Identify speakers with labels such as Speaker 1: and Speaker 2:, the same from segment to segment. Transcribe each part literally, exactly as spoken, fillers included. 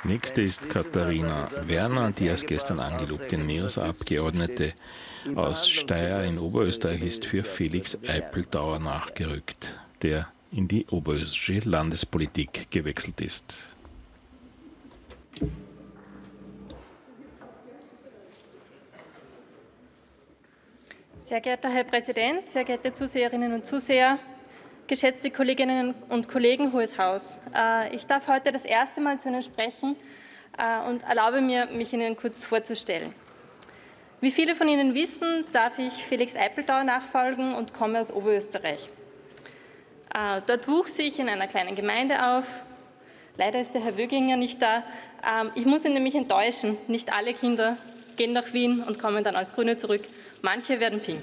Speaker 1: Nächste ist Katharina Werner, die als gestern angelobte NEOS-Abgeordnete aus Steyr in Oberösterreich ist für Felix Eipeltauer nachgerückt, der in die oberösterreichische Landespolitik gewechselt ist.
Speaker 2: Sehr geehrter Herr Präsident, sehr geehrte Zuseherinnen und Zuseher, geschätzte Kolleginnen und Kollegen, Hohes Haus. Ich darf heute das erste Mal zu Ihnen sprechen und erlaube mir, mich Ihnen kurz vorzustellen. Wie viele von Ihnen wissen, darf ich Felix Eipeltauer nachfolgen und komme aus Oberösterreich. Dort wuchs ich in einer kleinen Gemeinde auf. Leider ist der Herr Wöginger nicht da. Ich muss ihn nämlich enttäuschen. Nicht alle Kinder gehen nach Wien und kommen dann als Grüne zurück. Manche werden pink.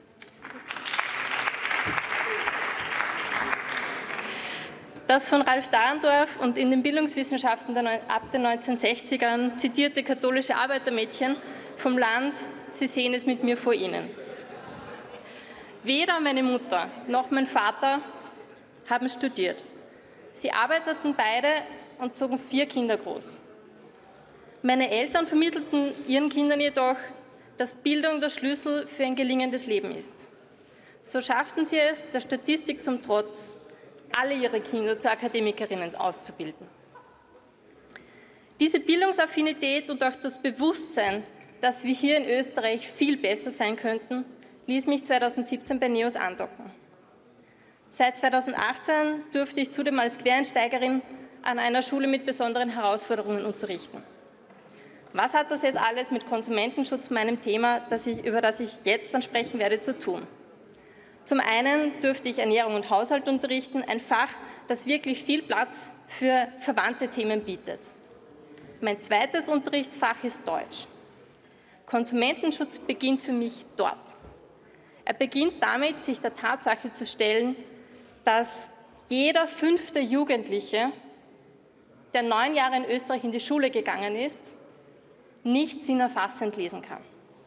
Speaker 2: Das von Ralf Dahrendorf und in den Bildungswissenschaften ab den neunzehnhundertsechzigern zitierte katholische Arbeitermädchen vom Land, Sie sehen es mit mir vor Ihnen. Weder meine Mutter noch mein Vater haben studiert. Sie arbeiteten beide und zogen vier Kinder groß. Meine Eltern vermittelten ihren Kindern jedoch, dass Bildung der Schlüssel für ein gelingendes Leben ist. So schafften sie es, der Statistik zum Trotz, alle ihre Kinder zu Akademikerinnen auszubilden. Diese Bildungsaffinität und auch das Bewusstsein, dass wir hier in Österreich viel besser sein könnten, ließ mich zweitausendsiebzehn bei NEOS andocken. Seit zweitausendachtzehn durfte ich zudem als Quereinsteigerin an einer Schule mit besonderen Herausforderungen unterrichten. Was hat das jetzt alles mit Konsumentenschutz, meinem Thema, das ich, über das ich jetzt dann sprechen werde, zu tun? Zum einen durfte ich Ernährung und Haushalt unterrichten, ein Fach, das wirklich viel Platz für verwandte Themen bietet. Mein zweites Unterrichtsfach ist Deutsch. Konsumentenschutz beginnt für mich dort. Er beginnt damit, sich der Tatsache zu stellen, dass jeder fünfte Jugendliche, der neun Jahre in Österreich in die Schule gegangen ist, nicht sinnerfassend lesen kann.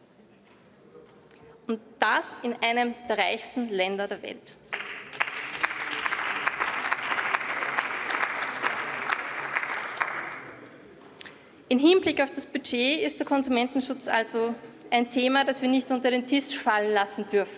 Speaker 2: Und das in einem der reichsten Länder der Welt. Im Hinblick auf das Budget ist der Konsumentenschutz also ein Thema, das wir nicht unter den Tisch fallen lassen dürfen.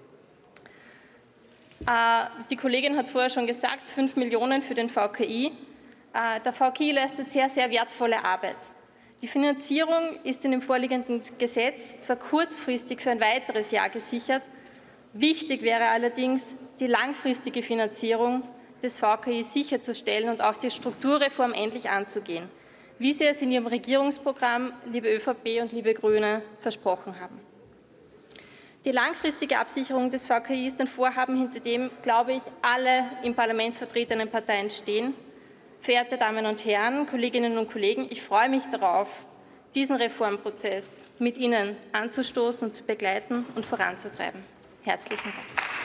Speaker 2: Die Kollegin hat vorher schon gesagt, fünf Millionen für den V K I. Der V K I leistet sehr, sehr wertvolle Arbeit. Die Finanzierung ist in dem vorliegenden Gesetz zwar kurzfristig für ein weiteres Jahr gesichert, wichtig wäre allerdings, die langfristige Finanzierung des V K I sicherzustellen und auch die Strukturreform endlich anzugehen, wie Sie es in Ihrem Regierungsprogramm, liebe ÖVP und liebe Grüne, versprochen haben. Die langfristige Absicherung des V K I ist ein Vorhaben, hinter dem, glaube ich, alle im Parlament vertretenen Parteien stehen. Verehrte Damen und Herren, Kolleginnen und Kollegen, ich freue mich darauf, diesen Reformprozess mit Ihnen anzustoßen und zu begleiten und voranzutreiben. Herzlichen Dank.